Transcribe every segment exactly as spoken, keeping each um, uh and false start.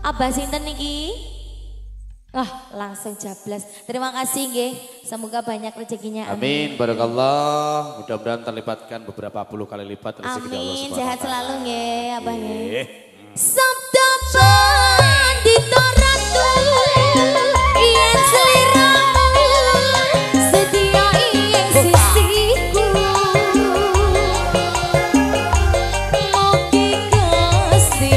Abah sinten niki? Wah, langsung jablas. Terima kasih nggih. Semoga banyak rezekinya. Amin. Amin. Barakallah. Mudah-mudahan terlipatkan beberapa puluh kali lipat rezeki Allah Subhanahu wa taala. Amin. Sehat selalu nggih, Abah nggih. Hmm. Sabda pandita ratu yen sliramu setia ing sisiku. Mugi Gusti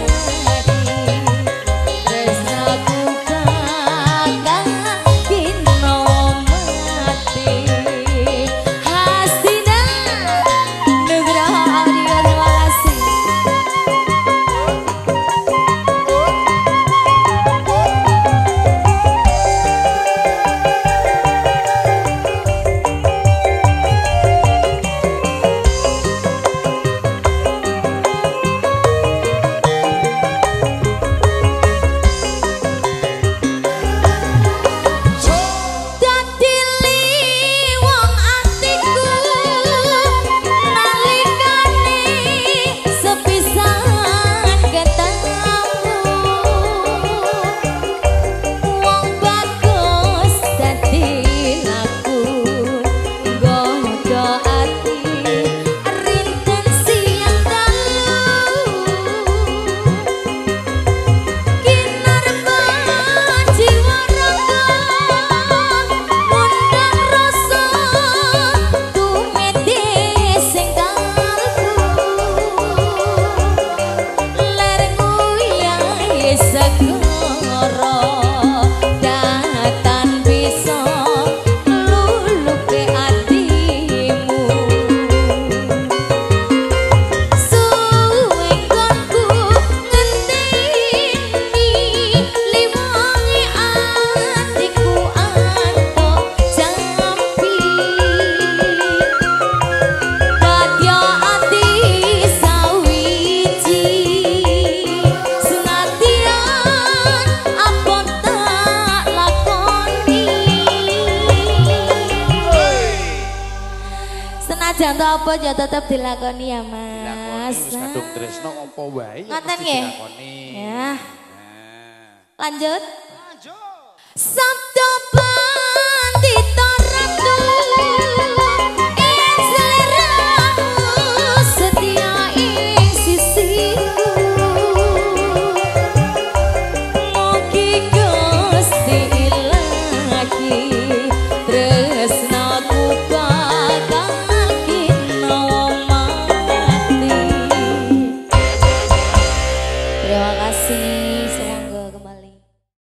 Janto apa ya tetap dilakoni ya Mas. Dilakoni, kadung tresno apa wae ya mesti dilakoni. Ya. Lanjut. Lanjut. Sampai